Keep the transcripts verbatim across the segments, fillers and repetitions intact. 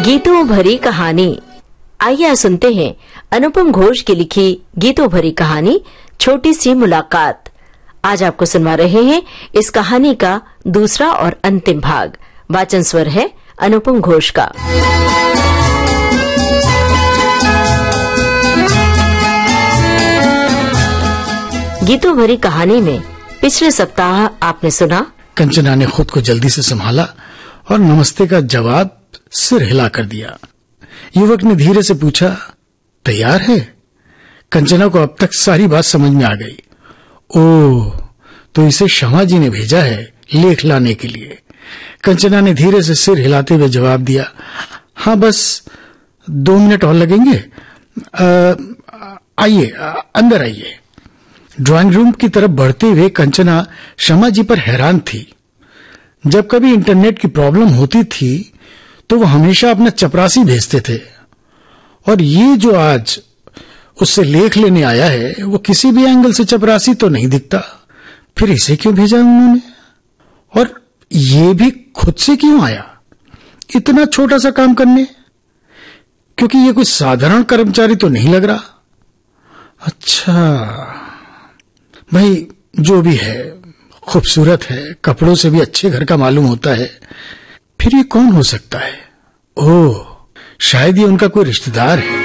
गीतों भरी कहानी। आइए सुनते हैं अनुपम घोष की लिखी गीतों भरी कहानी छोटी सी मुलाकात। आज आपको सुनवा रहे हैं इस कहानी का दूसरा और अंतिम भाग। वाचन स्वर है अनुपम घोष का। गीतों भरी कहानी में पिछले सप्ताह आपने सुना, कंचना ने खुद को जल्दी से संभाला और नमस्ते का जवाब सिर हिला कर दिया। युवक ने धीरे से पूछा, तैयार है? कंचना को अब तक सारी बात समझ में आ गई। ओह, तो इसे क्षमा जी ने भेजा है लेख लाने के लिए। कंचना ने धीरे से सिर हिलाते हुए जवाब दिया, हाँ बस दो मिनट और लगेंगे। आइए अंदर आइए। ड्राइंग रूम की तरफ बढ़ते हुए कंचना क्षमा जी पर हैरान थी। जब कभी इंटरनेट की प्रॉब्लम होती थी तो वो हमेशा अपना चपरासी भेजते थे, और ये जो आज उससे लेख लेने आया है वो किसी भी एंगल से चपरासी तो नहीं दिखता। फिर इसे क्यों भेजा उन्होंने, और ये भी खुद से क्यों आया इतना छोटा सा काम करने? क्योंकि ये कोई साधारण कर्मचारी तो नहीं लग रहा। अच्छा भाई, जो भी है खूबसूरत है, कपड़ों से भी अच्छे घर का मालूम होता है। फिर ये कौन हो सकता है? ओह, शायद ये उनका कोई रिश्तेदार है।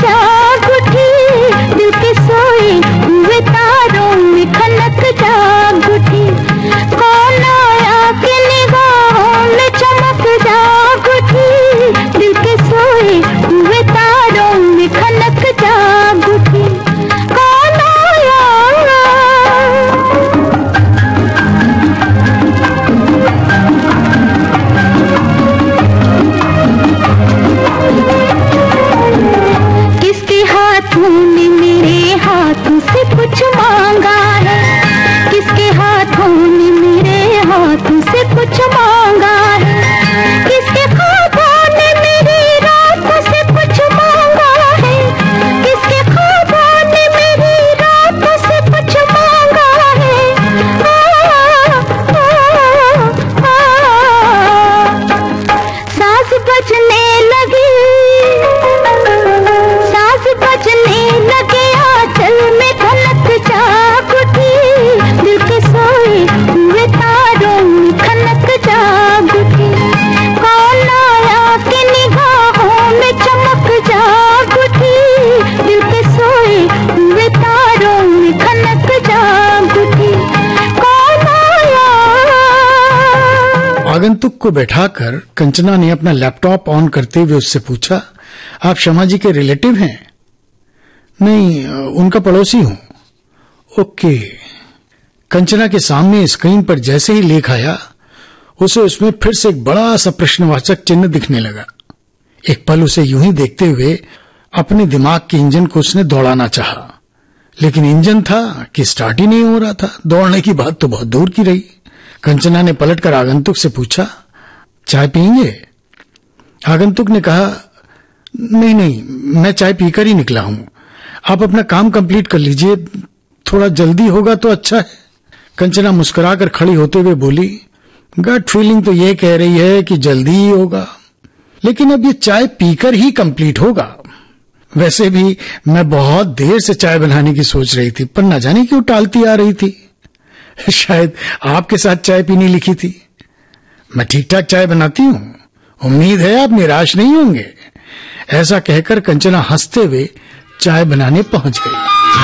जाग आगंतुक को बैठाकर कंचना ने अपना लैपटॉप ऑन करते हुए उससे पूछा, आप शमा जी के रिलेटिव हैं? नहीं, उनका पड़ोसी हूं। ओके। कंचना के सामने स्क्रीन पर जैसे ही लेख आया, उसे उसमें फिर से एक बड़ा सा प्रश्नवाचक चिन्ह दिखने लगा। एक पल उसे यूं ही देखते हुए अपने दिमाग के इंजन को उसने दौड़ाना चाहा, लेकिन इंजन था कि स्टार्ट ही नहीं हो रहा था। दौड़ने की बात तो बहुत दूर की रही। कंचना ने पलटकर आगंतुक से पूछा, चाय पिएंगे? आगंतुक ने कहा, नहीं नहीं, मैं चाय पीकर ही निकला हूं। आप अपना काम कंप्लीट कर लीजिए, थोड़ा जल्दी होगा तो अच्छा है। कंचना मुस्कुराकर खड़ी होते हुए बोली, गट फीलिंग तो ये कह रही है कि जल्दी ही होगा, लेकिन अब ये चाय पीकर ही कंप्लीट होगा। वैसे भी मैं बहुत देर से चाय बनाने की सोच रही थी, पर न जाने क्यों टालती आ रही थी। शायद आपके साथ चाय पीनी लिखी थी। मैं ठीक ठाक चाय बनाती हूं, उम्मीद है आप निराश नहीं होंगे। ऐसा कहकर कंचना हंसते हुए चाय बनाने पहुंच गई।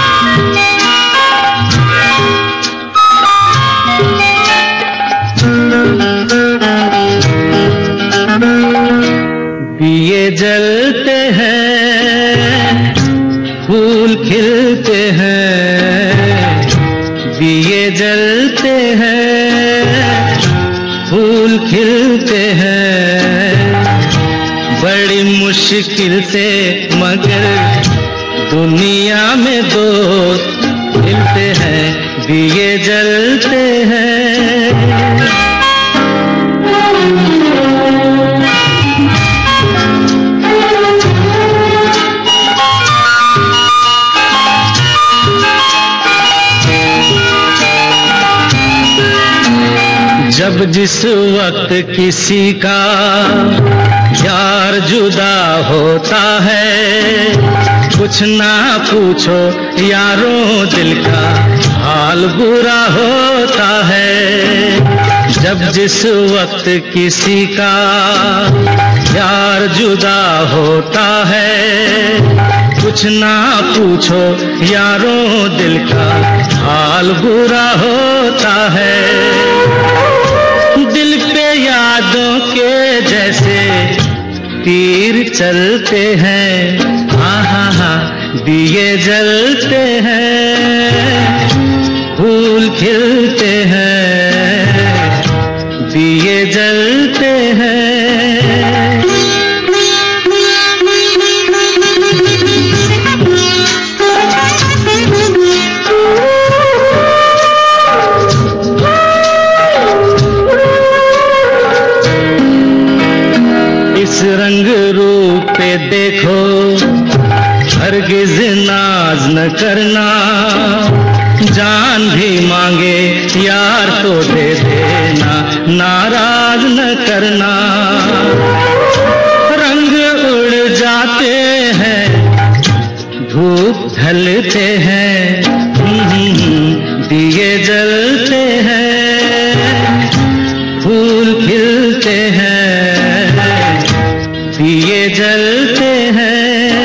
दिए जलते हैं, फूल खिलते हैं, दिए जलते हैं, फूल खिलते हैं, बड़ी मुश्किल से मगर दुनिया में दोस्त मिलते हैं, दिए जलते हैं। जब जिस वक्त किसी का यार जुदा होता है, कुछ ना पूछो यारों दिल का हाल बुरा होता है। जब जिस वक्त किसी का यार जुदा होता है, कुछ ना पूछो यारों दिल का हाल बुरा होता है। दिल पे यादों के जैसे तीर चलते हैं, हाँ हाँ हाँ, दिए जलते हैं, फूल खिलते हैं, दिए जलते हैं। इस रंग रूप पे देखो, हरगिज नाज न करना, जान भी मांगे यार तो दे देना, नाराज न करना। रंग उड़ जाते हैं, धूप ढलते हैं, दिए जलते हैं, फूल खिलते हैं, दिए जलते हैं।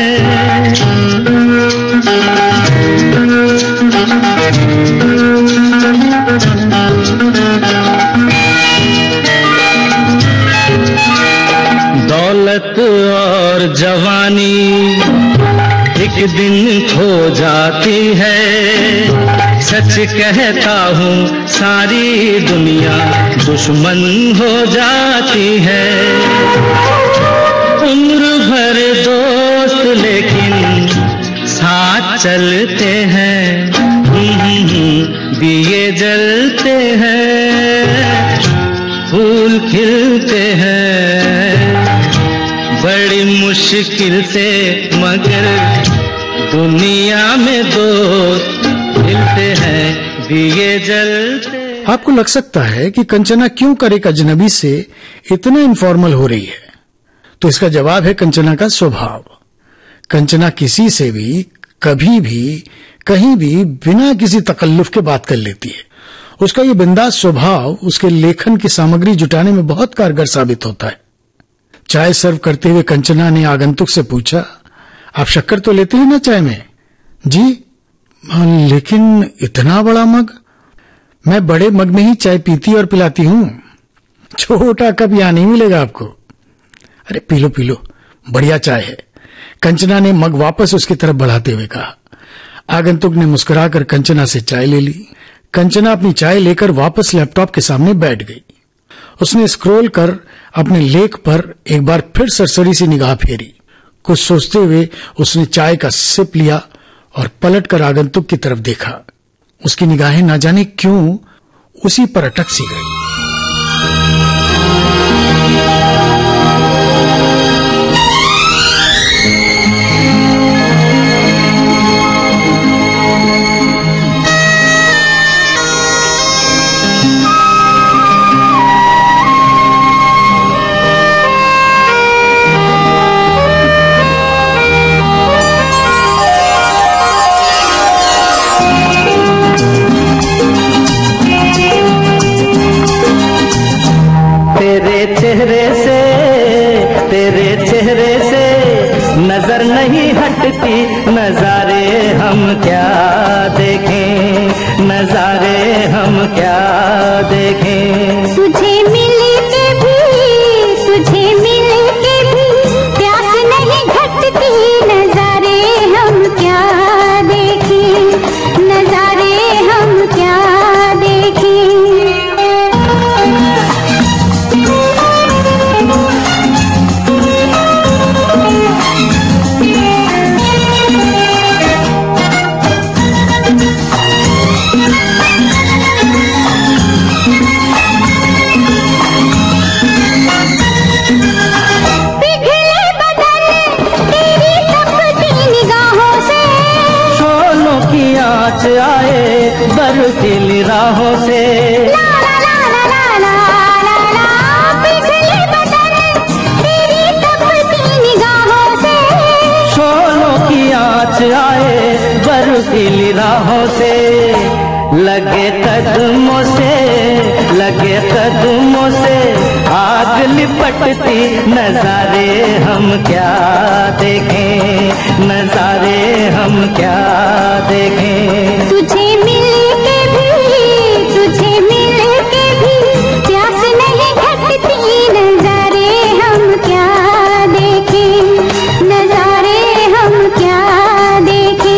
दौलत और जवानी एक दिन खो जाती है, सच कहता हूँ सारी दुनिया दुश्मन हो जाती है। उम्र भर दोस्त लेकिन साथ चलते हैं, दिए जलते हैं, फूल खिलते हैं, बड़ी मुश्किल से मगर दुनिया में दोस्त मिलते हैं, दिए जलते। आपको लग सकता है कि कंचना क्यों कर एक अजनबी से इतना इनफॉर्मल हो रही है, तो इसका जवाब है कंचना का स्वभाव। कंचना किसी से भी कभी भी कहीं भी बिना किसी तकल्लुफ के बात कर लेती है। उसका ये बिंदास स्वभाव उसके लेखन की सामग्री जुटाने में बहुत कारगर साबित होता है। चाय सर्व करते हुए कंचना ने आगंतुक से पूछा, आप शक्कर तो लेते हैं ना चाय में? जी, लेकिन इतना बड़ा मग? मैं बड़े मग में ही चाय पीती और पिलाती हूं। छोटा कप यहां नहीं मिलेगा आपको। अरे पी लो पी लो, बढ़िया चाय है, कंचना ने मग वापस उसकी तरफ बढ़ाते हुए कहा। आगंतुक ने मुस्कुराकर कंचना से चाय ले ली। कंचना अपनी चाय लेकर वापस लैपटॉप के सामने बैठ गई। उसने स्क्रॉल कर अपने लेख पर एक बार फिर सरसरी सी निगाह फेरी। कुछ सोचते हुए उसने चाय का सिप लिया और पलटकर आगंतुक की तरफ देखा। उसकी निगाहें न जाने क्यों उसी पर अटक सी गई। चेहरे से तेरे चेहरे से नजर नहीं हटती, नजारे हम क्या देखें, नजारे हम क्या देखें। तुझे मिल के भी तुझे मिल के भी प्यास नहीं घटती, नजारे हम क्या देखें, नजारे हम क्या देखें। आए बर्फीली राहों से, ला ला ला ला ला ला ला ला, पिघले बदन तेरी तपती निगाहों से। शोलों की आँच आए बर्फीली राहों से, लगे कदमों से लगे कदमों से आग लिपटती, नजारे हम क्या देखें, नजारे हम क्या देखें। तुझे मिल के भी तुझे मिल के भी प्यास नहीं घटती, नजारे हम क्या देखें, नजारे हम क्या देखें।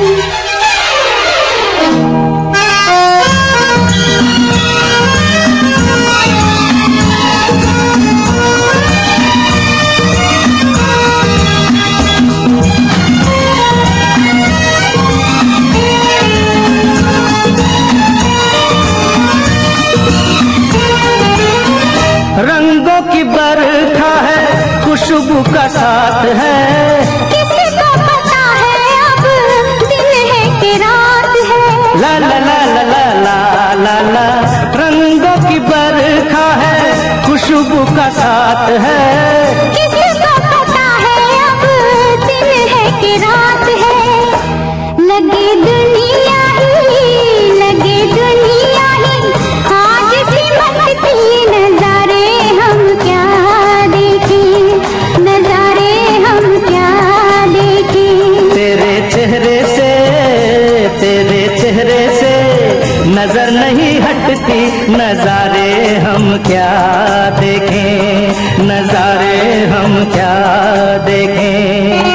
रंगों की बरखा है, खुशबू का साथ है, किसको पता है अब दिन है कि रात है। ला ला ला ला ला ला ला ला। रंगों की बरखा है, खुशबू का साथ है, किसको पता है अब दिन है कि रात है। लगे दुनिया ही लगे दुनिया ही आज सिमटती, नजारे हम क्या देखें, नजारे हम क्या देखें। तेरे चेहरे से तेरे चेहरे से नजर नहीं हटती, नजारे हम क्या देखें, नजारे हम क्या देखें।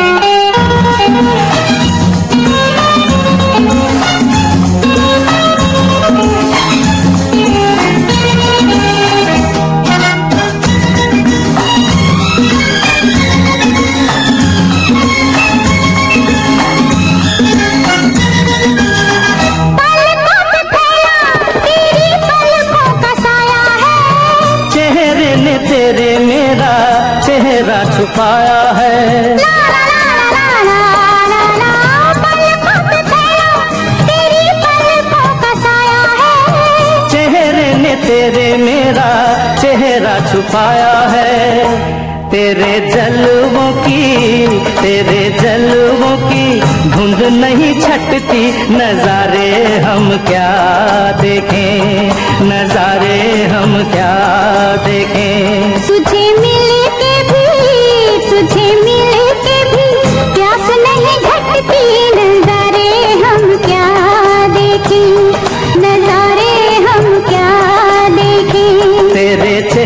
तेरे मेरा चेहरा छुपाया है, ला ला ला ला ला ला ला, पलकों पे तेरा तेरी पलकों का साया है। चेहरे ने तेरे मेरा चेहरा छुपाया है। तेरे जलवों की तेरे जलवों की धुंध नहीं छटती, नजारे हम क्या देखें, नजारे हम क्या देखें। तुझे मिल के भी तुझे मिल के भी प्यास नहीं घटती, नजारे हम क्या देखें, नजारे हम क्या देखें। तेरे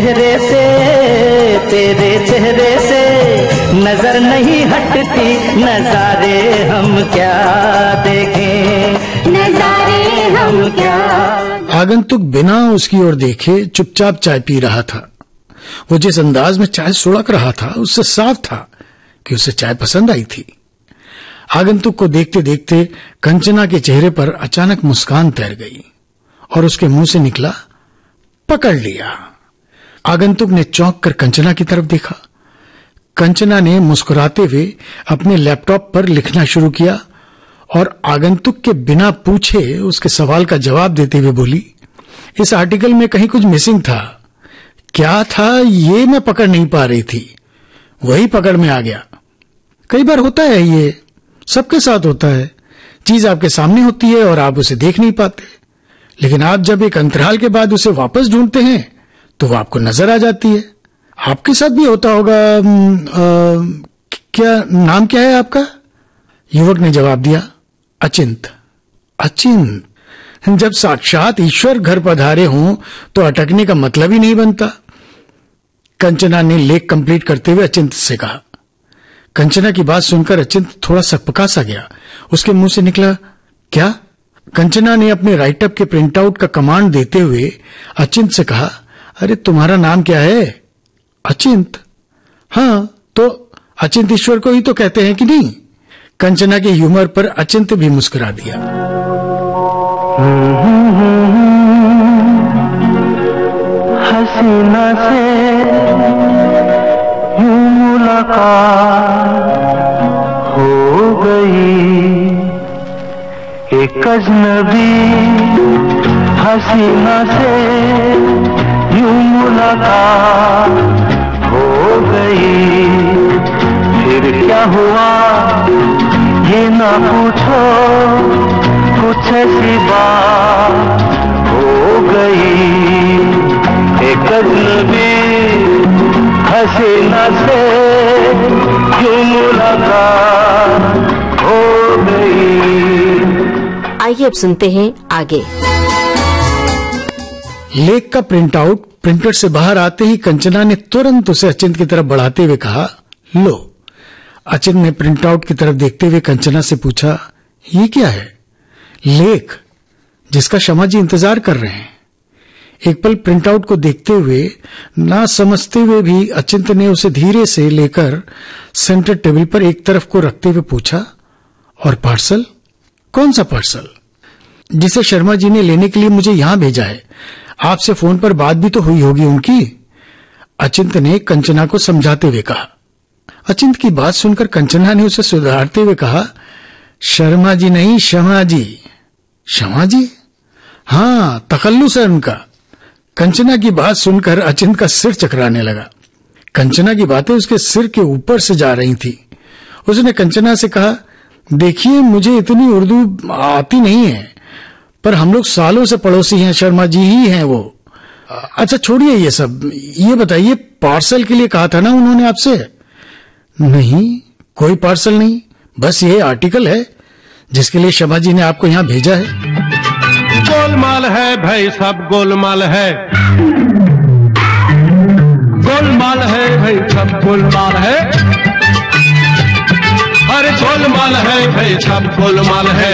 चेहरे से, तेरे चेहरे से नजर नहीं हटती, नजारे हम क्या देखें, नजारे हम क्या। आगंतुक बिना उसकी ओर देखे चुपचाप चाय पी रहा था। वो जिस अंदाज में चाय सुड़क रहा था उससे साफ था कि उसे चाय पसंद आई थी। आगंतुक को देखते देखते कंचना के चेहरे पर अचानक मुस्कान तैर गई और उसके मुंह से निकला, पकड़ लिया। आगंतुक ने चौंक कर कंचना की तरफ देखा। कंचना ने मुस्कुराते हुए अपने लैपटॉप पर लिखना शुरू किया और आगंतुक के बिना पूछे उसके सवाल का जवाब देते हुए बोली, इस आर्टिकल में कहीं कुछ मिसिंग था। क्या था ये मैं पकड़ नहीं पा रही थी, वही पकड़ में आ गया। कई बार होता है, ये सबके साथ होता है। चीज आपके सामने होती है और आप उसे देख नहीं पाते, लेकिन आप जब एक अंतराल के बाद उसे वापस ढूंढते हैं तो वो आपको नजर आ जाती है। आपके साथ भी होता होगा। आ, क्या नाम क्या है आपका? युवक ने जवाब दिया, अचिंत। अचिंत? जब साक्षात ईश्वर घर पधारे हों तो अटकने का मतलब ही नहीं बनता। कंचना ने लेख कंप्लीट करते हुए अचिंत से कहा। कंचना की बात सुनकर अचिंत थोड़ा सकपका सा गया। उसके मुंह से निकला, क्या? कंचना ने अपने राइटअप के प्रिंट आउट का कमांड देते हुए अचिंत से कहा, अरे तुम्हारा नाम क्या है? अचिंत? हाँ, तो अचिंत ईश्वर को ही तो कहते हैं कि नहीं? कंचना के ह्यूमर पर अचिंत भी मुस्कुरा दिया। हसीना से यूं मुलाकात हो गई, एक अजनबी हसीना से यूं मुलाकात हो गई। फिर क्या हुआ ये ना पूछो, कुछ ऐसी बात हो गई, एक अजनबी हसीना से यूं मुलाकात हो गई। आइए अब सुनते हैं आगे। लेख का प्रिंट आउट प्रिंटर से बाहर आते ही कंचना ने तुरंत उसे अचिंत की तरफ बढ़ाते हुए कहा, लो। अचिंत ने प्रिंट आउट की तरफ देखते हुए कंचना से पूछा, ये क्या है? लेख, जिसका शमा जी इंतजार कर रहे हैं। एक पल प्रिंट आउट को देखते हुए, ना समझते हुए भी अचिंत ने उसे धीरे से लेकर सेंटर टेबल पर एक तरफ को रखते हुए पूछा, और पार्सल? कौन सा पार्सल? जिसे शर्मा जी ने लेने के लिए मुझे यहां भेजा है। आपसे फोन पर बात भी तो हुई होगी उनकी। अचिंत ने कंचना को समझाते हुए कहा। अचिंत की बात सुनकर कंचना ने उसे सुधारते हुए कहा, शर्मा जी नहीं, शमा जी। शमा जी? हाँ, तखल्लुस है उनका। कंचना की बात सुनकर अचिंत का सिर चकराने लगा। कंचना की बातें उसके सिर के ऊपर से जा रही थी। उसने कंचना से कहा, देखिए मुझे इतनी उर्दू आती नहीं है, पर हम लोग सालों से पड़ोसी हैं, शर्मा जी ही हैं वो। अच्छा छोड़िए ये सब, ये बताइए पार्सल के लिए कहा था ना उन्होंने आपसे? नहीं, कोई पार्सल नहीं, बस ये आर्टिकल है जिसके लिए शमा जी ने आपको यहाँ भेजा है। गोलमाल है भाई, सब गोलमाल है, गोलमाल है भाई, सब गोलमाल है, अरे गोलमाल है भाई, सब गोलमाल है।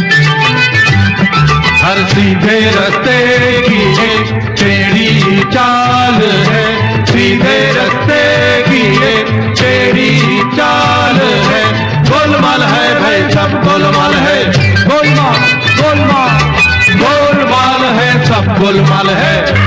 हर सीधे रास्ते की एक टेढ़ी चाल है, सीधे रास्ते की एक टेढ़ी चाल है। गोलमाल है भाई, सब गोलमाल है, गोलमाल गोलमाल गोलमाल है, सब गोलमाल है।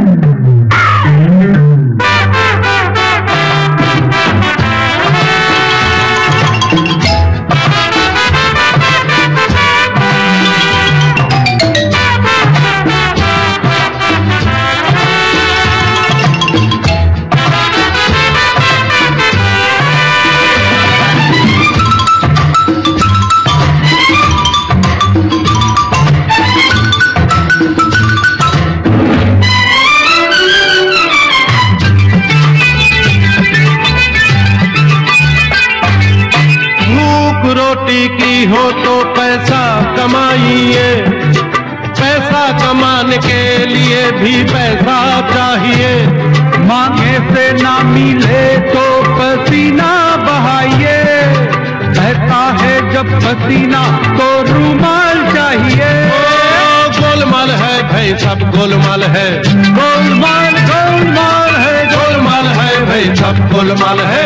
की हो तो पैसा कमाइए, पैसा कमाने के लिए भी पैसा चाहिए। मांगे से ना मिले तो पसीना बहाइए, बहता है जब पसीना तो रूमाल चाहिए। गोलमाल है भाई सब गोलमाल है, गोलमाल गोलमाल है, गोलमाल है भाई सब गोलमाल है।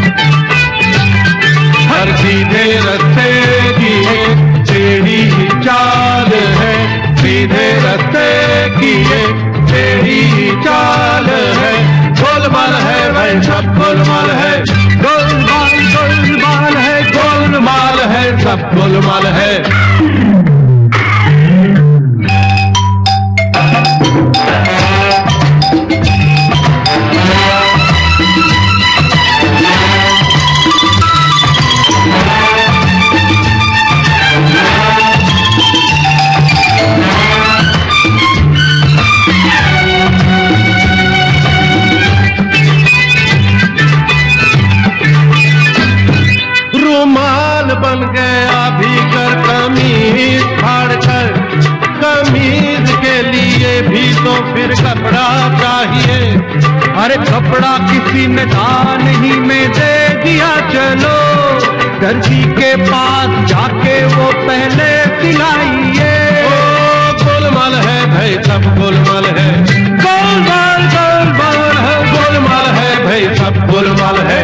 हर सीधे रस्ते की एक टेढ़ी चाल है, सीधे रस्ते की एक टेढ़ी चाल है। गोलमाल है भाई सब गोलमाल है, गोलमाल गोलमाल है, गोलमाल है सब गोलमाल है। रुमाल बन गया भीतर कमीज फाड़कर, कमीज के लिए भी तो फिर कपड़ा चाहिए। अरे कपड़ा किसी ने दान ही में दे दिया, चलो दर्जी के पास जाके वो पहले सिलाइए। गोलमाल है भाई सब गोलमाल है, गोलमाल गोलमाल है, गोलमाल है भाई सब गोलमाल है।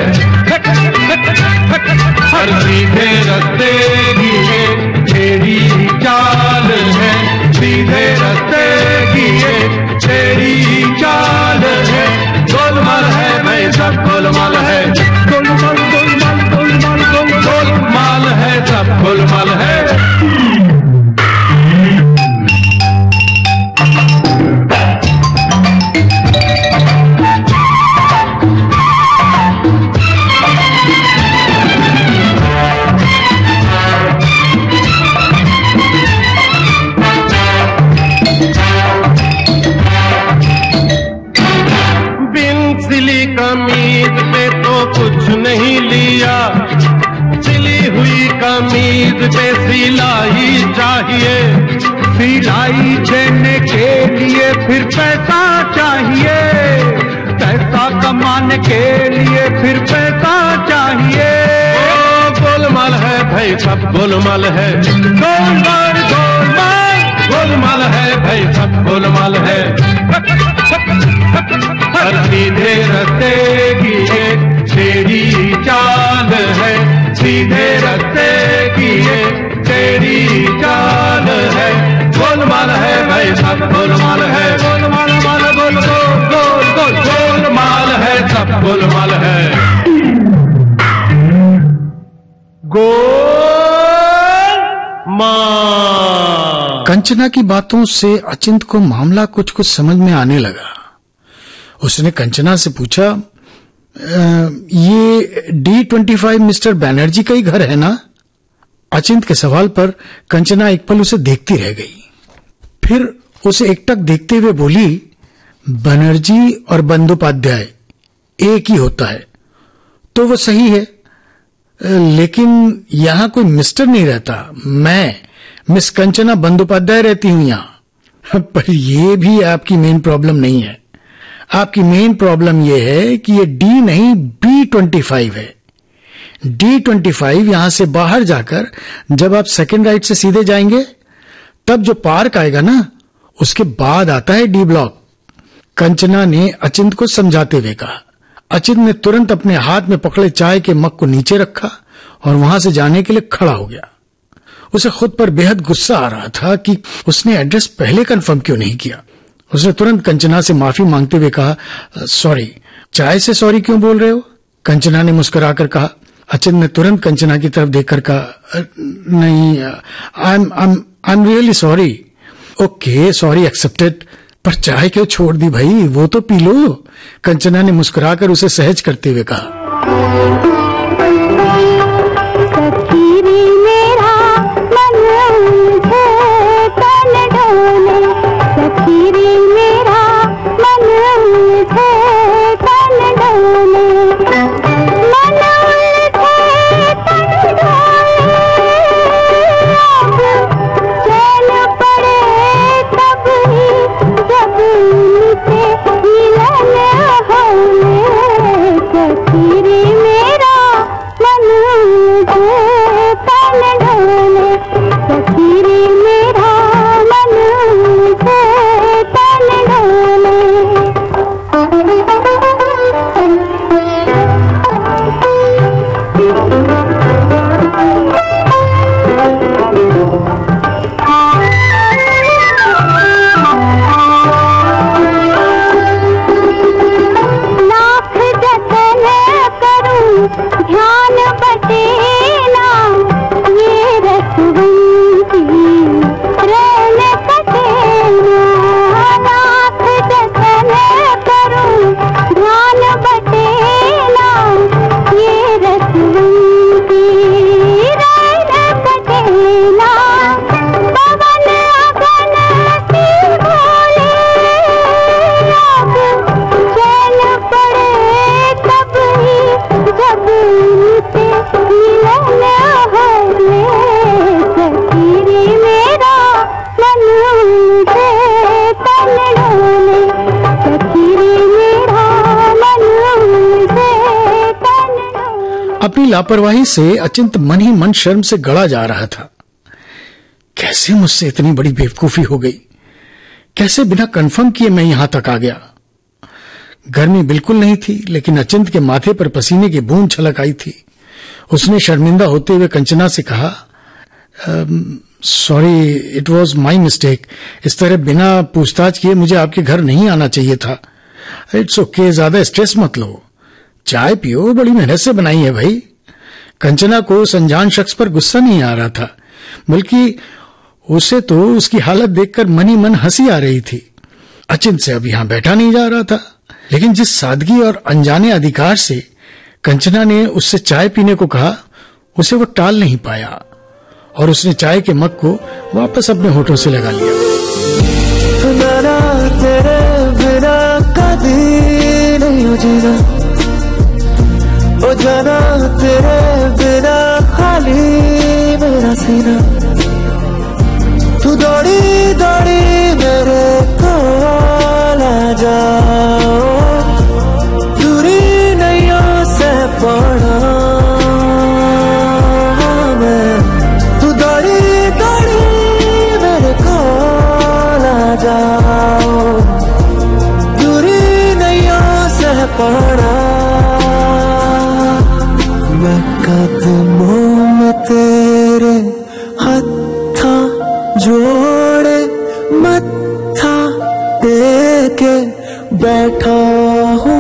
हर सीधे रस्ते की एक टेढ़ी चाल है, सीधे रस्ते की एक टेढ़ी चाल है। गोलमाल है भाई सब गोलमाल है, गोलमाल गोलमाल गोलमाल गोल गोलमाल है सब गोलमाल है। कमीज पे तो कुछ नहीं लिया, सिली हुई कमीज पे सिलाई चाहिए। सिलाई देने के लिए फिर पैसा चाहिए, पैसा कमाने के लिए फिर पैसा चाहिए। गोलमाल है भाई सब गोलमाल है, गोलमाल गोलमाल गोलमाल है भाई सब गोलमाल है। हर सीधे रस्ते की एक टेढ़ी चाल है, सीधे रस्ते की एक टेढ़ी चाल है। गोलमाल है भाई सब गोलमाल है, गोलमाल माल गोल गोल गोल गोल गोलमाल है सब गोलमाल है। गोलमाल। कंचना की बातों से अचिंत को मामला कुछ कुछ समझ में आने लगा। उसने कंचना से पूछा, ये D twenty five mister Banerjee का ही घर है ना? अचिंत के सवाल पर कंचना एक पल उसे देखती रह गई, फिर उसे एकटक देखते हुए बोली, बनर्जी और बंदोपाध्याय एक ही होता है तो वो सही है, लेकिन यहां कोई मिस्टर नहीं रहता। मैं मिस कंचना बंदोपाध्याय रहती हूं यहां। पर यह भी आपकी मेन प्रॉब्लम नहीं है। आपकी मेन प्रॉब्लम यह है कि ये डी नहीं बी ट्वेंटी फाइव है। डी ट्वेंटी फाइव यहां से बाहर जाकर जब आप सेकंड राइट से सीधे जाएंगे तब जो पार्क आएगा ना, उसके बाद आता है डी ब्लॉक। कंचना ने अचिंत को समझाते हुए कहा। अचिंत ने तुरंत अपने हाथ में पकड़े चाय के मग को नीचे रखा और वहां से जाने के लिए खड़ा हो गया। उसे खुद पर बेहद गुस्सा आ रहा था कि उसने एड्रेस पहले कंफर्म क्यों नहीं किया। उसने तुरंत कंचना से माफी मांगते हुए कहा, सॉरी। चाय से सॉरी क्यों बोल रहे हो? कंचना ने मुस्कुराकर कहा। अचिंत ने तुरंत कंचना की तरफ देखकर कहा, नहीं, I am I am really sorry. Okay, sorry accepted. पर चाय क्यों छोड़ दी भाई, वो तो पी लो। कंचना ने मुस्कुराकर उसे सहज करते हुए कहा। अपनी लापरवाही से अचिंत मन ही मन शर्म से गड़ा जा रहा था। कैसे मुझसे इतनी बड़ी बेवकूफी हो गई? कैसे बिना कंफर्म किए मैं यहां तक आ गया? गर्मी बिल्कुल नहीं थी, लेकिन अचिंत के माथे पर पसीने की बूंद छलक आई थी। उसने शर्मिंदा होते हुए कंचना से कहा, sorry, it was my mistake. इस तरह बिना पूछताछ किए मुझे आपके घर नहीं आना चाहिए था। इट्स ओके, ज्यादा स्ट्रेस मत लो, चाय पियो, बड़ी मेहनत से बनाई है भाई। कंचना को उस अनजान शख्स पर गुस्सा नहीं आ रहा था, बल्कि उसे तो उसकी हालत देखकर मन ही मन हंसी आ रही थी। अचिंत से अब यहां बैठा नहीं जा रहा था, लेकिन जिस सादगी और अनजाने अधिकार से कंचना ने उससे चाय पीने को कहा, उसे वो टाल नहीं पाया और उसने चाय के मग को वापस अपने होठों से लगा लिया। तेरे बिना कभी नहीं जीना, ओ जाना तेरे बिना खाली मेरा सीना। तू दौड़ी दौड़ी मेरे कोल आ जाओ, दूरी नैयों से पड़ा मैं। तू दौड़ी दौड़ी मेरे कोल आ जाओ, दूरी नैयों से पड़ा मैं। कदमों में तेरे हत्था जोड़े मत्था टेके बैठा हूँ।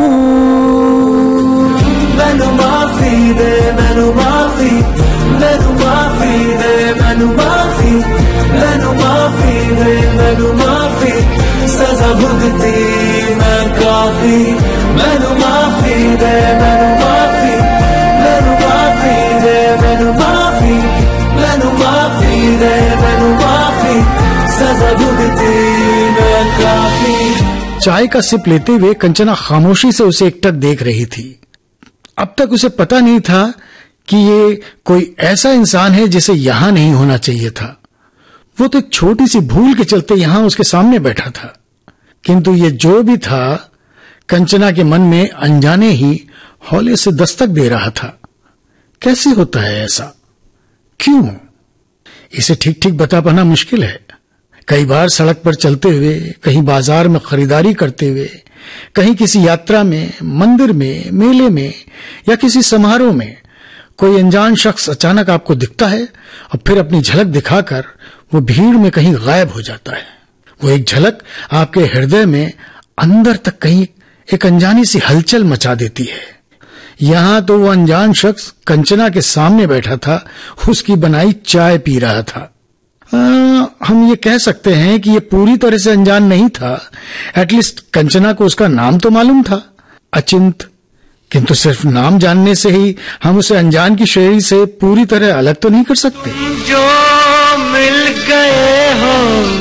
मैनू माफी दे, मैनू माफी, मैनू माफी दे, मैनू माफी, मैनू माफी दे, मैनू माफी। सजा भुगती मैं काफी। मैनू माफी दे, मैनू माफी, मैनू माफी दे, मैनू माफी, मैनू माफी दे, मैनू माफी। सजा भुगती मैं काफी। चाय का सिप लेते हुए कंचना खामोशी से उसे एकटक देख रही थी। अब तक उसे पता नहीं था कि ये कोई ऐसा इंसान है जिसे यहां नहीं होना चाहिए था। वो तो एक छोटी सी भूल के चलते यहां उसके सामने बैठा था, किंतु ये जो भी था कंचना के मन में अनजाने ही हौले से दस्तक दे रहा था। कैसे होता है ऐसा? क्यों? इसे ठीक ठीक बता पाना मुश्किल है। कई बार सड़क पर चलते हुए, कहीं बाजार में खरीदारी करते हुए, कहीं किसी यात्रा में, मंदिर में, मेले में या किसी समारोह में कोई अनजान शख्स अचानक आपको दिखता है और फिर अपनी झलक दिखाकर वो भीड़ में कहीं गायब हो जाता है। वो एक झलक आपके हृदय में अंदर तक कहीं एक अनजानी सी हलचल मचा देती है। यहां तो वो अनजान शख्स कंचना के सामने बैठा था, उसकी बनाई चाय पी रहा था। आ, हम ये कह सकते हैं कि ये पूरी तरह से अनजान नहीं था। एटलीस्ट कंचना को उसका नाम तो मालूम था, अचिंत, किंतु सिर्फ नाम जानने से ही हम उसे अनजान की श्रेणी से पूरी तरह अलग तो नहीं कर सकते। जो मिल गए हो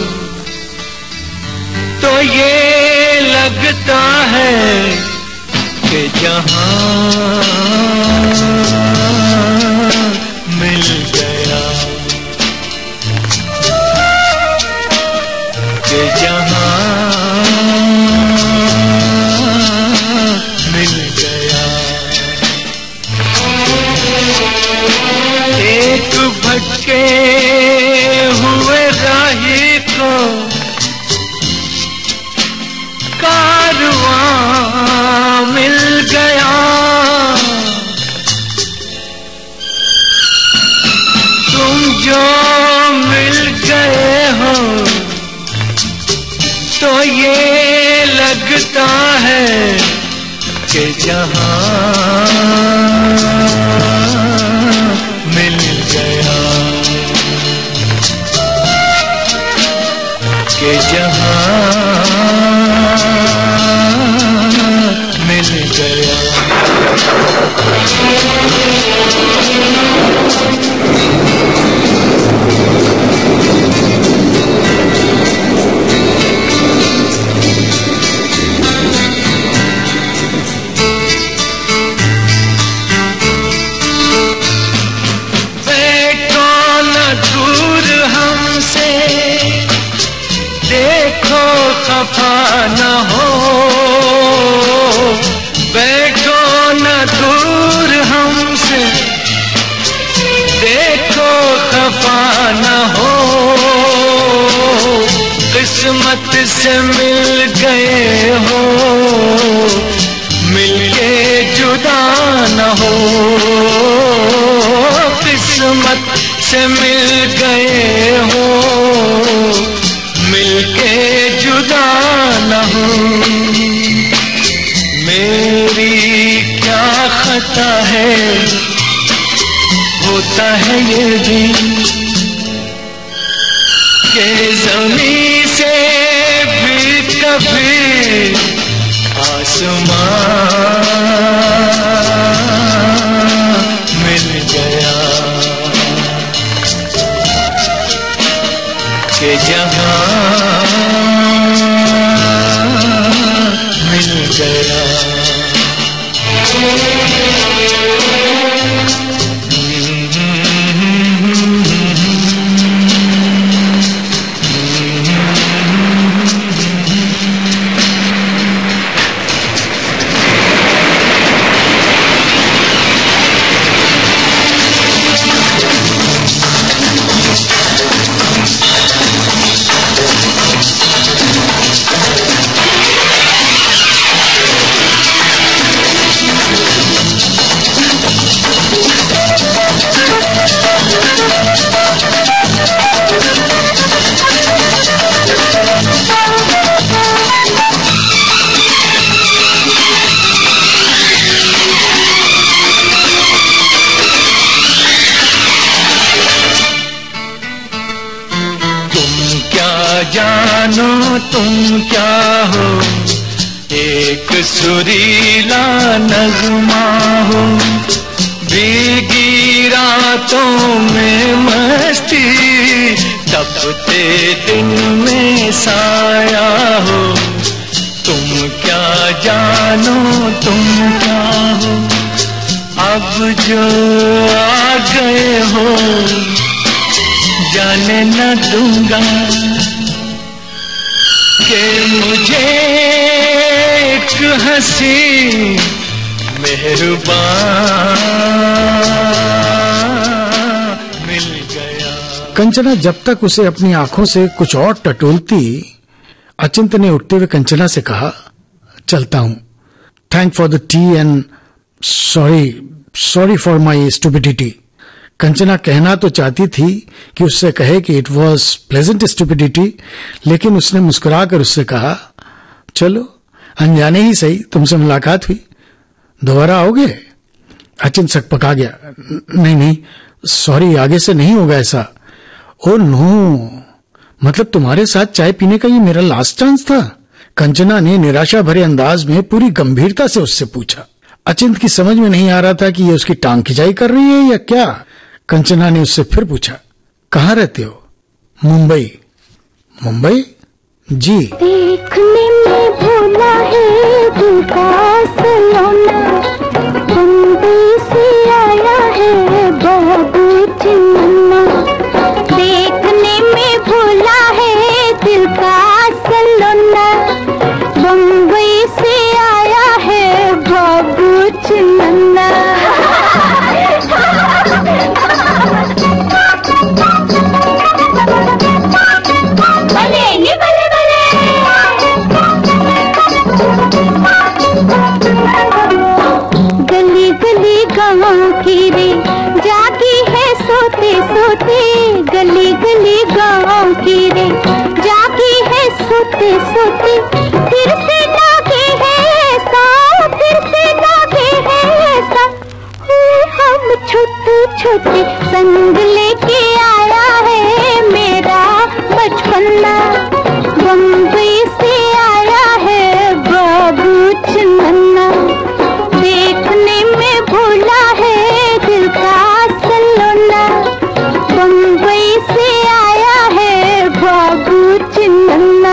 तो ये लगता है कि जहां मिल गया, कि जहां मिल गया। एक भटके हुए राही को कारवां मिल गया। तुम जो मिल गए हो तो ये लगता है कि जहां मिल गया, कि जहां मिल गया। खफा न हो, बैठो न दूर हमसे, किस्मत से मिल गए हो, मिलके जुदा न हो। किस्मत से मिल गए हो, मिलके जुदा न हो। मेरी क्या खता है, होता है ये भी के ज़मीं से भी कभी आसमां मिल गया, के जहां मिल गया। जानो तुम क्या हो, एक सुरीला नगमा हो। भीगी रातों में मस्ती, तपते दिन में साया हो। तुम क्या जानो तुम क्या हो, अब जो आ गए हो जाने न दूंगा कि मुझे एक हंसी मेहरबान मिल गया। कंचना जब तक उसे अपनी आंखों से कुछ और टटोलती, अचिंत ने उठते हुए कंचना से कहा, चलता हूं। Thank for the tea and sorry sorry for my stupidity. Kanchana कहना तो चाहती थी कि उससे कहे कि इट वॉज प्लेजेंट स्टूपिडिटी, लेकिन उसने मुस्कुराकर उससे कहा, चलो अनजाने ही सही तुमसे मुलाकात हुई, दोबारा आओगे? अचिंत सकपका गया। नहीं नहीं सॉरी, आगे से नहीं होगा ऐसा। ओ नो, मतलब तुम्हारे साथ चाय पीने का ये मेरा लास्ट चांस था? कंचना ने निराशा भरे अंदाज में पूरी गंभीरता से उससे पूछा। अचिंत की समझ में नहीं आ रहा था कि ये उसकी टांग खिंचाई कर रही है या क्या। कंचना ने उससे फिर पूछा, कहाँ रहते हो? मुंबई। मुंबई? जी। देखने में भोला है दिल का सलोना, मुंबई से आया है बाबू चिन्ना। देखने में भोला है दिल का सलोना, मुंबई से आया है बाबू चिन्ना। गली गली गाँव की रे जागी है सोते सोते, गली गली गाँव की रे जागी है सोते सोते। फिर से लागे है सा, फिर से लागे है सा, हम छोटे छोटे संग लेके आया है मेरा बचपना। बम्बई से आया है बाबू चिन्ना, देखने में भोला है दिल का सलोना, बम्बई से आया है बाबू चिन्ना।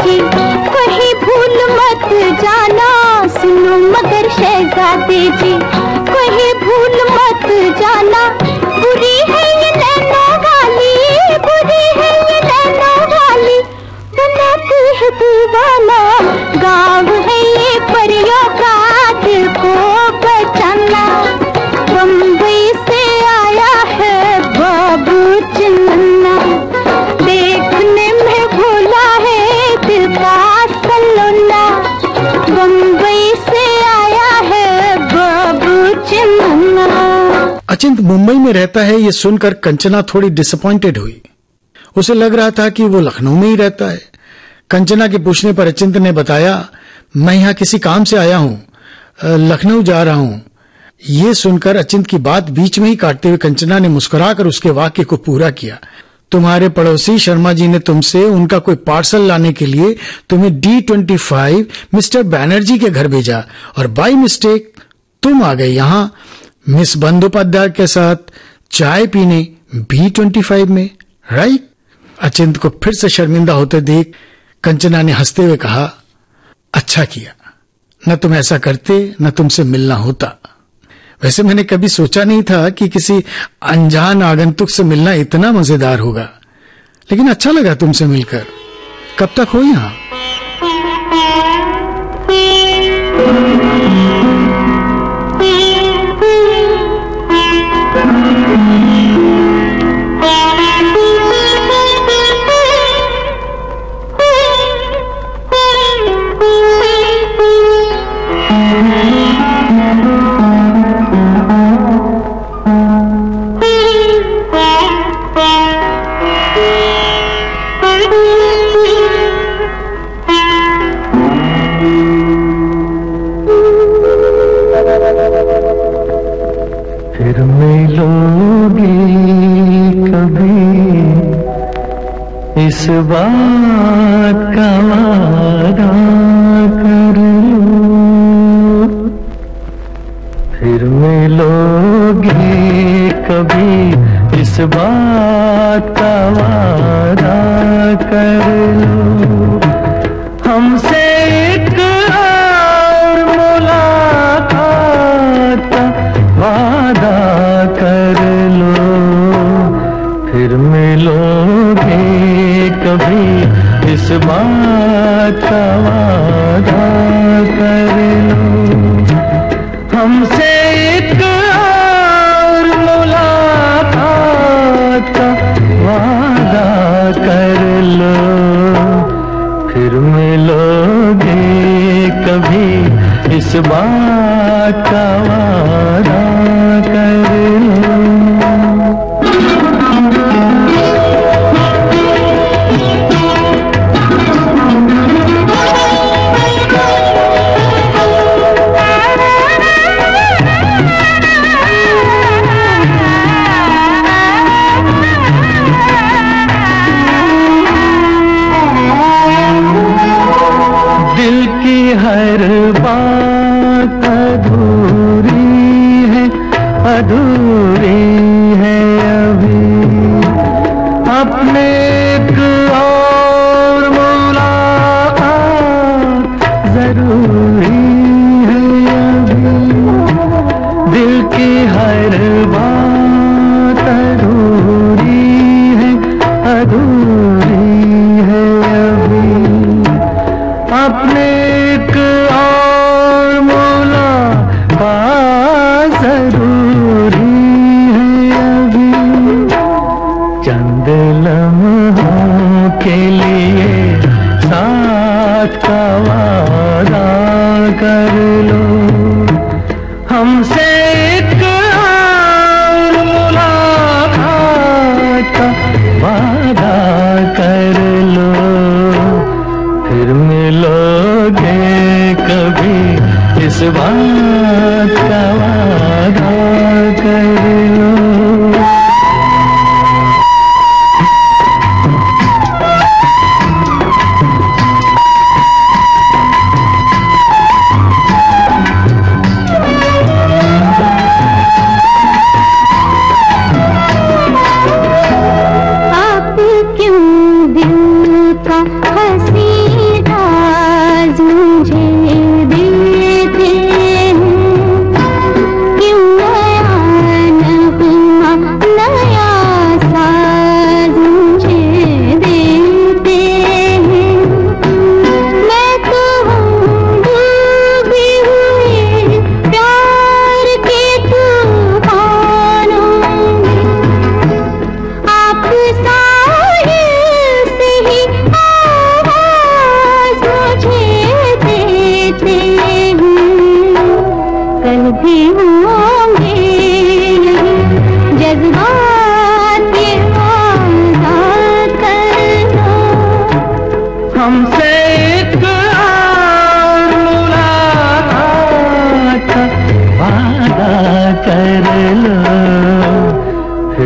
जी, कहीं भूल मत जाना, सुनो मगर शहजादे जी, कहीं भूल मत जाना, बुरी है ये नैनों वाली, बुरी है ये नैनों वाली, बनाती है दीवाना, गाँव है ये परियों का, दिल को बचाना। बम्बई से आया है बाबू चन्ना, देखने में भोला है दिल का सलोना, बम्बई से आया है बाबू चन्ना। अचिंत मुंबई में रहता है ये सुनकर कंचना थोड़ी डिसअपॉइंटेड हुई। उसे लग रहा था कि वो लखनऊ में ही रहता है। कंचना के पूछने पर अचिंत ने बताया, मैं यहाँ किसी काम से आया हूँ, लखनऊ जा रहा हूँ। ये सुनकर अचिंत की बात बीच में ही काटते हुए कंचना ने मुस्कुराकर उसके वाक्य को पूरा किया। तुम्हारे पड़ोसी शर्मा जी ने तुमसे उनका कोई पार्सल लाने के लिए तुम्हें D twenty five mister Banerjee के घर भेजा और बाई मिस्टेक तुम आ गए यहाँ मिस बंदोपाध्याय के साथ चाय पीने बी ट्वेंटी फाइव में, राइट? अचिंत को फिर से शर्मिंदा होते देख कंचना ने हंसते हुए कहा, अच्छा किया, न तुम ऐसा करते न तुमसे मिलना होता। वैसे मैंने कभी सोचा नहीं था कि किसी अनजान आगंतुक से मिलना इतना मजेदार होगा, लेकिन अच्छा लगा तुमसे मिलकर। कब तक हो यहाँ? फिर मिलोगे कभी, इस बात का वादा कर लो। फिर मिलोगे कभी, इस बात का वादा कर लो। हमसे एक और मुलाकात का वादा कर लो। फिर मिलोगे कभी, इस बात का वादा कर लो। हमसे एक और मुलाकात का वादा कर लो। फिर मिलोगे कभी, इस बात का वादा कर लो। दिल की हर बात अधूरी है, अधूरी है अभी। अपने एक और मुलाकात जरूरी है अभी। दिल की हर बात अधूरी है, अधूरी है अभी। अपने एक और मुलाकात जरूरी है अभी। चंद लम्हों के लिए साथ का वादा कर लो। हमसे एक और मुलाकात का वादा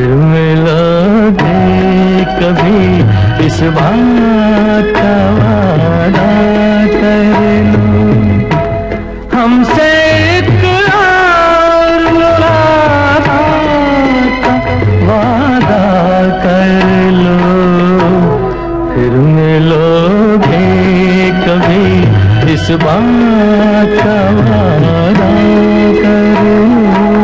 फिर मिलोगे कभी इस बात का वादा कर लो, हमसे एक और मुलाकात का वादा कर लो, फिर मिलोगे कभी इस बात का वादा कर लो।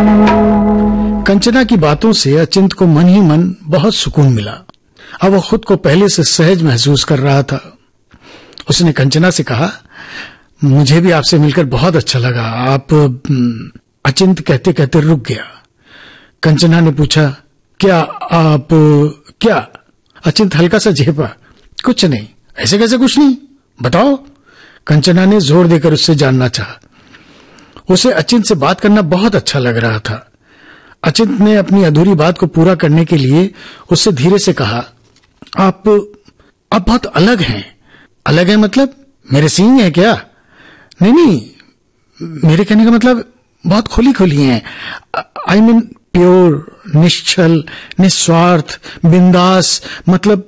कंचना की बातों से अचिंत को मन ही मन बहुत सुकून मिला। अब वो खुद को पहले से सहज महसूस कर रहा था। उसने कंचना से कहा, मुझे भी आपसे मिलकर बहुत अच्छा लगा। आप अचिंत कहते कहते रुक गया। कंचना ने पूछा, क्या आप क्या? अचिंत हल्का सा झेपा, कुछ नहीं। ऐसे कैसे कुछ नहीं, बताओ। कंचना ने जोर देकर उससे जानना चाहा। उसे अचिंत से बात करना बहुत अच्छा लग रहा था। अचिंत ने अपनी अधूरी बात को पूरा करने के लिए उससे धीरे से कहा, आप आप बहुत अलग हैं। अलग है मतलब मेरे सींग है क्या? नहीं नहीं, मेरे कहने का मतलब बहुत खुली खुली हैं। आई मीन प्योर, निश्चल, निस्वार्थ, बिंदास, मतलब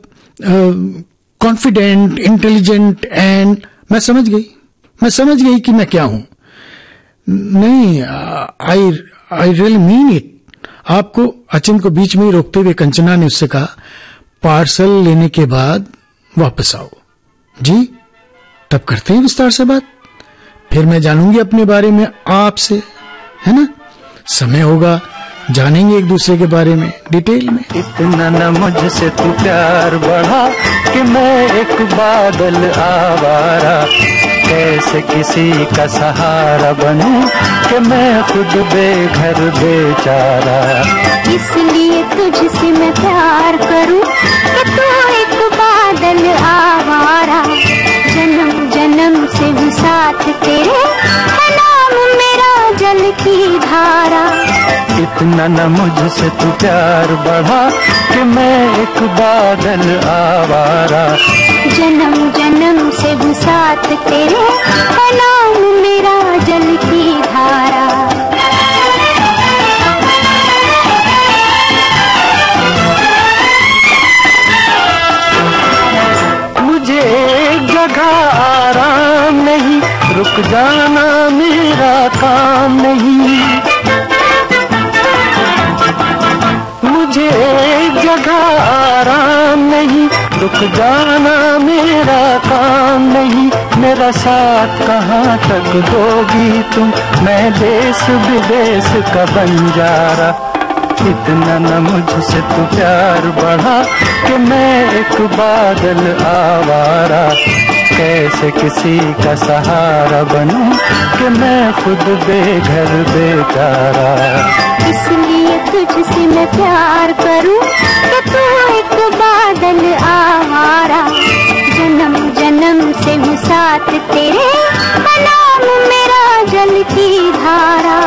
कॉन्फिडेंट, इंटेलिजेंट एंड। मैं समझ गई मैं समझ गई कि मैं क्या हूं। नहीं, I I really mean it. आपको, अचिंत को बीच में ही रोकते हुए कंचना ने उससे कहा, पार्सल लेने के बाद वापस आओ। जी, तब करते हैं विस्तार से बात। फिर मैं जानूंगी अपने बारे में आपसे, है ना? समय होगा, जानेंगे एक दूसरे के बारे में डिटेल में। इतना न मुझसे तू प्यार बढ़ा कि मैं एक बादल आवारा, कैसे किसी का सहारा बनूं कि मैं खुद बेघर बेचारा। इसलिए तुझसे मैं प्यार करूं कि तू एक बादल आवारा, जन्म जन्म से भी साथ तेरे है नाम मेरा जल की धारा। इतना न मुझसे तू प्यार बढ़ा कि मैं एक बादल आवारा, जन्म जन्म से भी साथ तेरे है नाम मेरा जल की धारा। मुझे एक जगह आराम नहीं, रुक जाना मेरा काम नहीं। मुझे एक जगह आराम नहीं, रुक जाना मेरा काम नहीं। मेरा साथ कहाँ तक दोगी तुम, मैं देश विदेश का बंजारा। इतना न मुझसे तू प्यार बढ़ा कि मैं एक बादल आवारा, कैसे किसी का सहारा बनूं कि मैं खुद बेघर बेचारा। इसलिए तुझसे मैं प्यार करूं कि तू एक बादल आवारा, जन्म जन्म से हूँ साथ तेरे है नाम मेरा जल की धारा।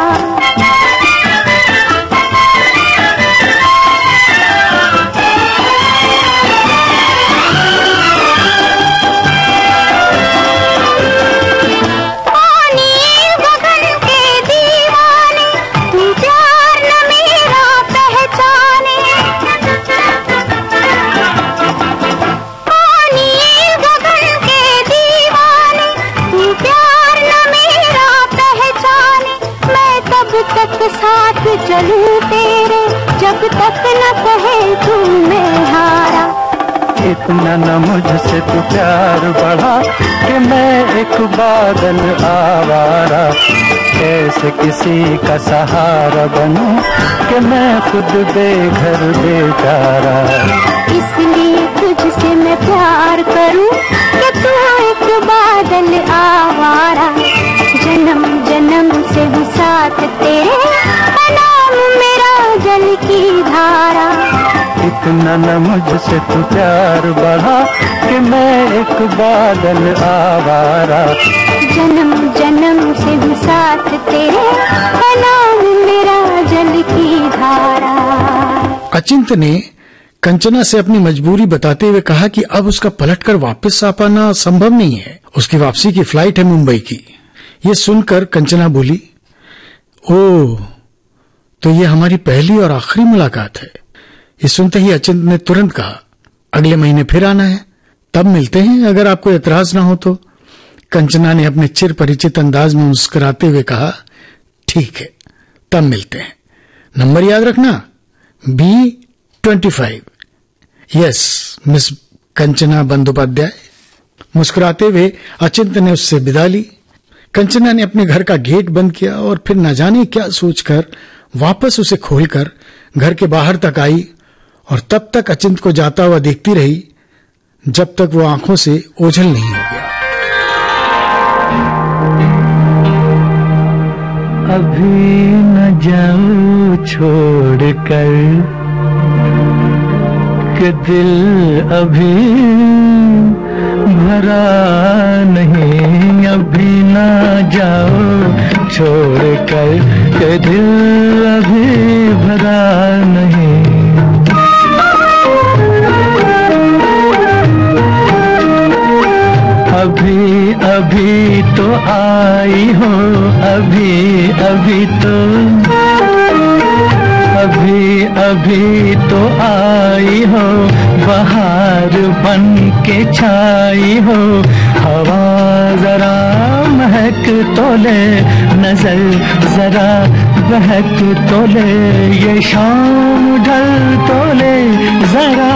साथ चलूं तेरे जब तक न कहे तू मैं हारा। इतना न मुझसे तू प्यार बढ़ा कि मैं एक बादल आवारा, कैसे किसी का सहारा बनूं कि मैं खुद बेघर बेचारा। इसलिए तुझसे मैं प्यार करूं कि तू एक बादल आवारा, जन्म जन्म से हूँ साथ तेरे है नाम मेरा जल की धारा। इतना न मुझसे तू प्यार बढ़ा कि मैं एक बादल आवारा, जन्म जन्म से हूँ साथ तेरे है नाम मेरा जल की धारा। अचिंत ने कंचना से अपनी मजबूरी बताते हुए कहा कि अब उसका पलटकर वापस आ पाना संभव नहीं है। उसकी वापसी की फ्लाइट है मुंबई की। ये सुनकर कंचना बोली, ओह, तो ये हमारी पहली और आखिरी मुलाकात है। ये सुनते ही अचिंत ने तुरंत कहा, अगले महीने फिर आना है, तब मिलते हैं, अगर आपको एतराज ना हो तो। कंचना ने अपने चिर परिचित अंदाज में मुस्कुराते हुए कहा, ठीक है, तब मिलते हैं। नंबर याद रखना, B twenty five. Yes miss Kanchana Bandopadhyay. मुस्कुराते हुए अचिंत ने उससे विदा ली। कंचना ने अपने घर का गेट बंद किया और फिर न जाने क्या सोचकर वापस उसे खोलकर घर के बाहर तक आई और तब तक अचिंत को जाता हुआ देखती रही जब तक वो आंखों से ओझल नहीं हो गया। अभी न जाओ छोड़ कर कि दिल अभी भरा नहीं, अभी न जाओ छोड़ कर कि दिल अभी भरा नहीं। अभी अभी तो आई हो, अभी अभी तो अभी अभी तो आई हो, बहार बन के छाई हो। हवा जरा महक तो ले, नजर जरा बहक तो ले, ये शाम ढल तो ले जरा,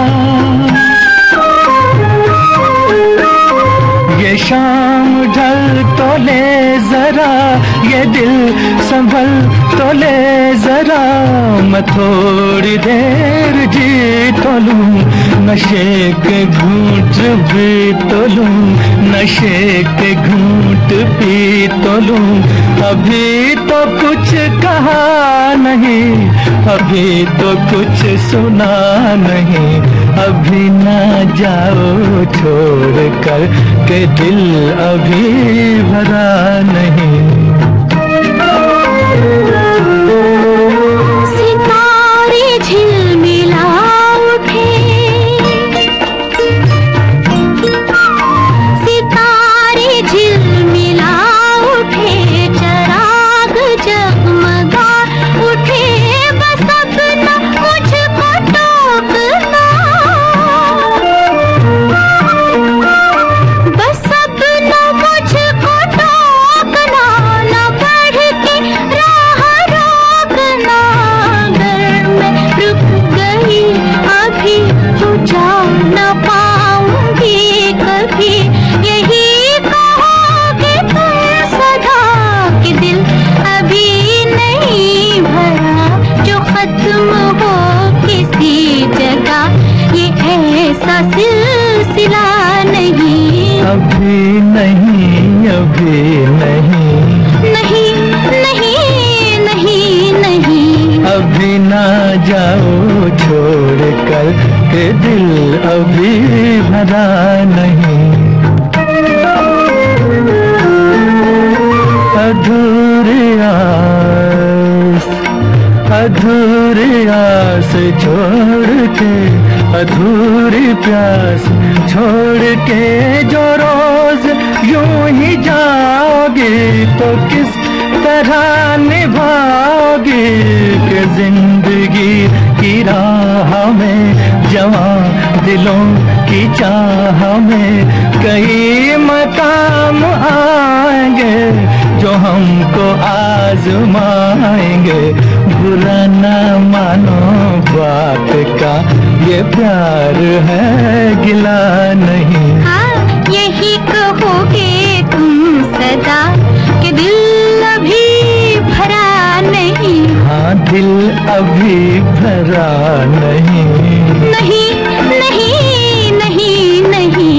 ये शाम ढल तो ले जरा, ये दिल संभल तो ले जरा। मैं थोड़ी देर जी तो लूं, नशे के घूंट भी तो लूं, नशे के घूंट पी तो लूं। अभी तो कुछ कहा नहीं, अभी तो कुछ सुना नहीं, अभी ना जाओ छोड़ कर के दिल अभी भरा नहीं। सितारे झिलमिला उठे, सितारे झिलमिला उठे, चराग जगमगा उठे, बस अपना मुझको टोकना, बस अपना मुझको टोकना, न बढ़ के राह रोकना। अगर मैं रुक गई अभी तो जा न पाऊंगी कभी, यही कहोगे तुम सदा कि दिल अभी नहीं भरा, जो खत्म हो किसी जगह, ये ऐसा सिलसिला नहीं। अभी नहीं, अभी नहीं, नहीं नहीं नहीं नहीं, अभी ना जाओ छोड़ कर के दिल अभी भरा नहीं। अधूरी आस, अधूरी आस छोड़ के, अधूरी प्यास छोड़ के जो रोज यूं ही जाओगे तो किस तरह निभाओगे कि जिंदगी की राह में, जवां दिलों की चाह में कई मकाम आएंगे जो हमको आजमाएंगे। बुरा न मानो बात का, ये प्यार है गिला नहीं। हाँ यही कहोगे तुम सदा कि दिल अभी भरा नहीं। हाँ दिल अभी भरा नहीं, नहीं नहीं नहीं नहीं।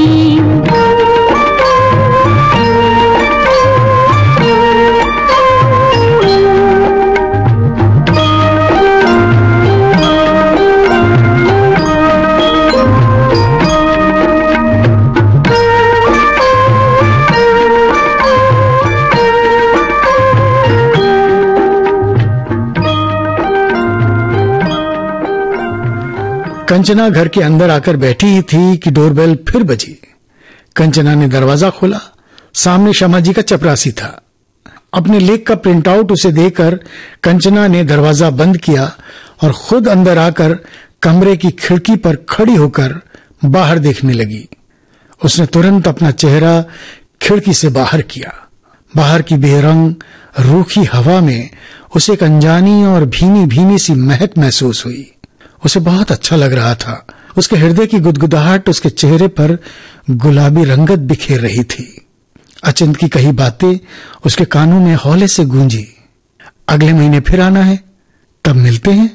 कंचना घर के अंदर आकर बैठी ही थी कि डोरबेल फिर बजी। कंचना ने दरवाजा खोला, सामने शमा जी का चपरासी था। अपने लेख का प्रिंटआउट उसे देकर कंचना ने दरवाजा बंद किया और खुद अंदर आकर कमरे की खिड़की पर खड़ी होकर बाहर देखने लगी। उसने तुरंत अपना चेहरा खिड़की से बाहर किया। बाहर की बेरंग रूखी हवा में उसे एक अनजानी और भीनी भीनी सी महक महसूस हुई। उसे बहुत अच्छा लग रहा था। उसके हृदय की गुदगुदाहट उसके चेहरे पर गुलाबी रंगत बिखेर रही थी। अचिंत की कही बातें उसके कानों में हौले से गूंजी। अगले महीने फिर आना है, तब मिलते हैं।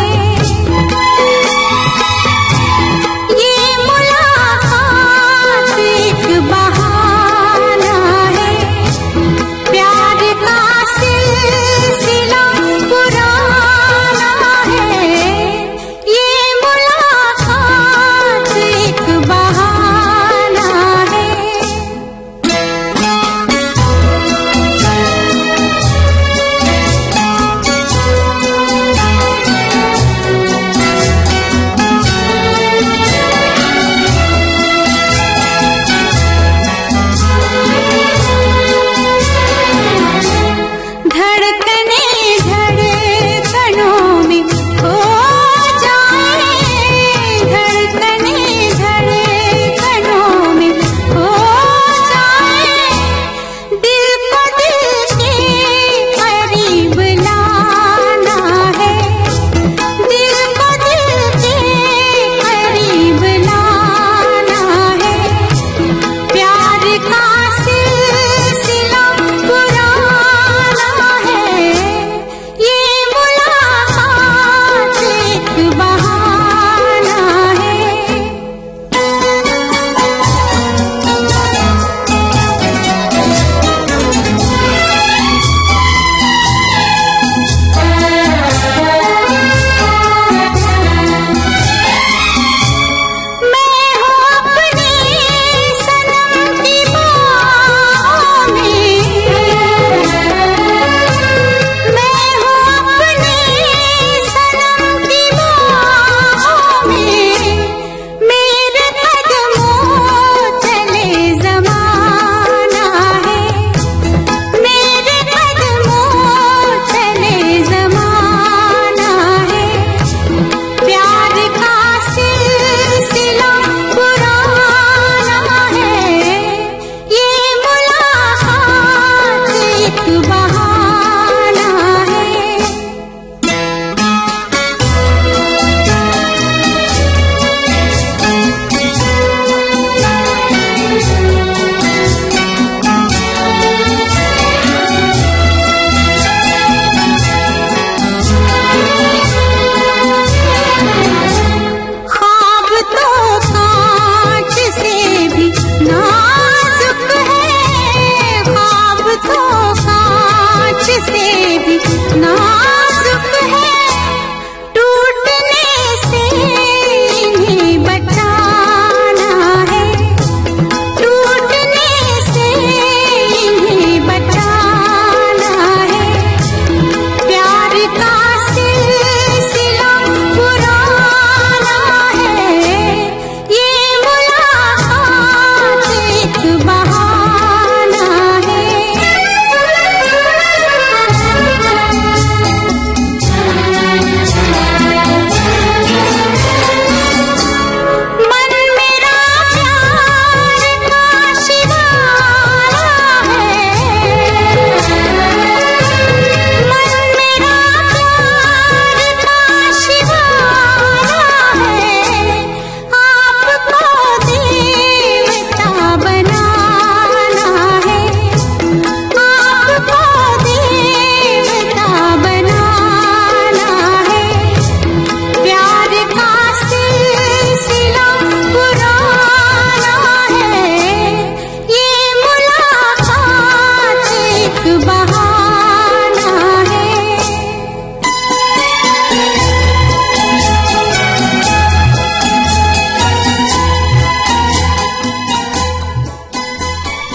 ये मुलाकात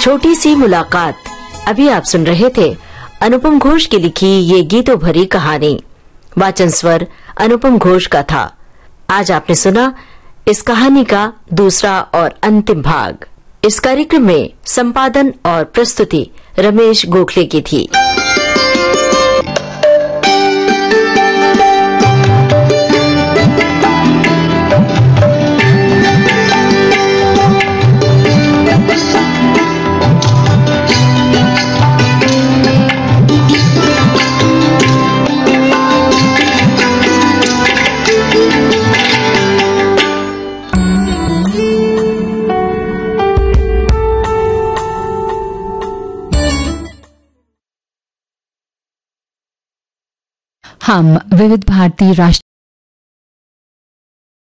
छोटी सी मुलाकात। अभी आप सुन रहे थे अनुपम घोष की लिखी ये गीतों भरी कहानी। वाचन स्वर अनुपम घोष का था। आज आपने सुना इस कहानी का दूसरा और अंतिम भाग। इस कार्यक्रम में संपादन और प्रस्तुति रमेश गोखले की थी। हम विविध भारती राष्ट्रीय